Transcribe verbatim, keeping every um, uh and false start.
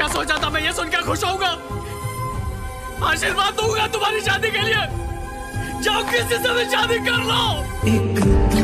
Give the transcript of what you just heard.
क्या सोचा था मैं ये सुन के खुश होऊंगा? आशीर्वाद दूंगा तुम्हारी शादी के लिए। जाओ किसी से भी शादी कर लो। एक